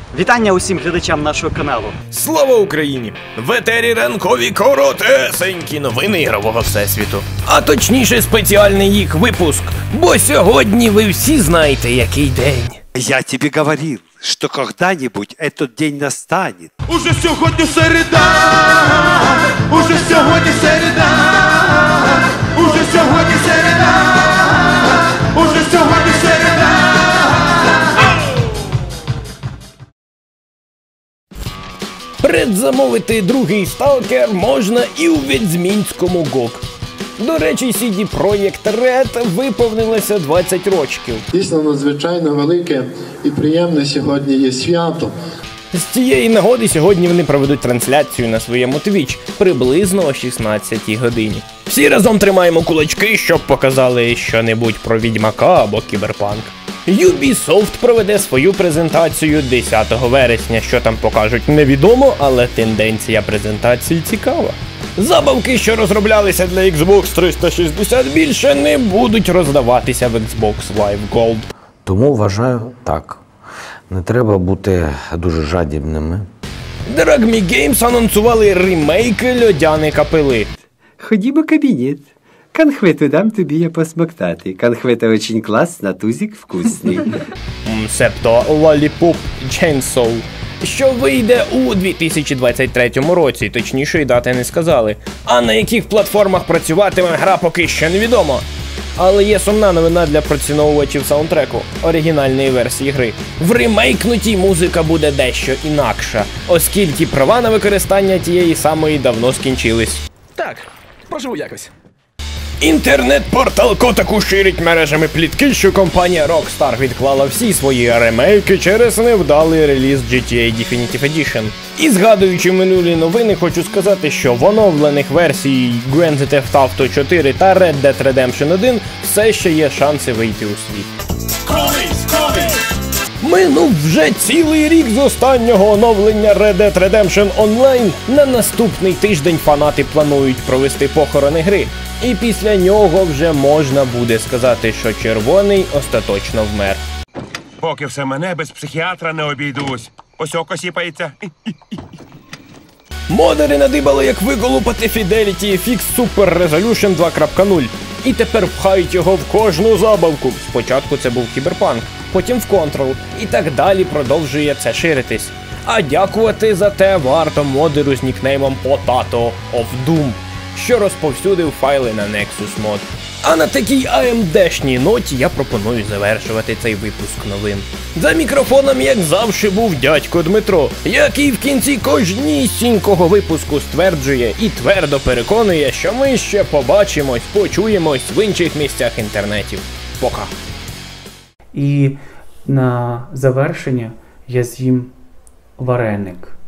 Вітання усім глядачам нашого каналу. Слава Україні! В етері ранкові коротесенькі новини ігрового всесвіту. А точніше спеціальний їх випуск. Бо сьогодні ви всі знаєте, який день. Я тебе говорил, что когда-нибудь этот день настанет. Уже сьогодні середа, уже сьогодні середа, уже сьогодні середа, уже сьогодні середа. Предзамовити другий сталкер можна і у Відьмінському ГОК. До речі, CD Projekt Red виповнилося 20 років. Дійсно, надзвичайно велике і приємне сьогодні є свято. З цієї нагоди сьогодні вони проведуть трансляцію на своєму Twitch приблизно о 16 годині. Всі разом тримаємо кулачки, щоб показали що-небудь про Відьмака або Кіберпанк. Ubisoft проведе свою презентацію 10 вересня. Що там покажуть, невідомо, але тенденція презентації цікава. Забавки, що розроблялися для Xbox 360, більше не будуть роздаватися в Xbox Live Gold. Тому вважаю так. Не треба бути дуже жадібними. Drag Me Games анонсували ремейк Льодяника Пили. Ходімо в кабінет. Конхвету дам тобі я посмоктати. Конхвета очень класна, тузик вкусний. Себто Lollipop Chainsaw, що вийде у 2023 році, точнішої дати не сказали. А на яких платформах працюватиме гра, поки що невідомо. Але є сумна новина для поціновувачів саундтреку оригінальної версії гри. В ремейкнутій музика буде дещо інакша, оскільки права на використання тієї самої давно скінчились. Так, поживу якось. Інтернет-портал Kotaku ширить мережами плітки, що компанія Rockstar відклала всі свої ремейки через невдалий реліз GTA Definitive Edition. І згадуючи минулі новини, хочу сказати, що в оновлених версій Grand Theft Auto 4 та Red Dead Redemption 1 все ще є шанси вийти у світ. Минув вже цілий рік з останнього оновлення Red Dead Redemption Online. На наступний тиждень фанати планують провести похорони гри. І після нього вже можна буде сказати, що червоний остаточно вмер. Поки все мене, без психіатра не обійдусь. Ось око сіпається. Модери надибали, як виколупати Fidelity FX Super Resolution 2.0. І тепер пхають його в кожну забавку. Спочатку це був Кіберпанк, потім в Control. І так далі продовжує це ширитись. А дякувати за те варто модеру з нікнеймом Potato of Doom, що розповсюдив файли на Nexus Mod. А на такій AMD-шній ноті я пропоную завершувати цей випуск новин. За мікрофоном, як завжди, був дядько Дмитро, який в кінці кожнісінького випуску стверджує і твердо переконує, що ми ще побачимось, почуємось в інших місцях інтернетів. Пока. І на завершення я з'їм вареник.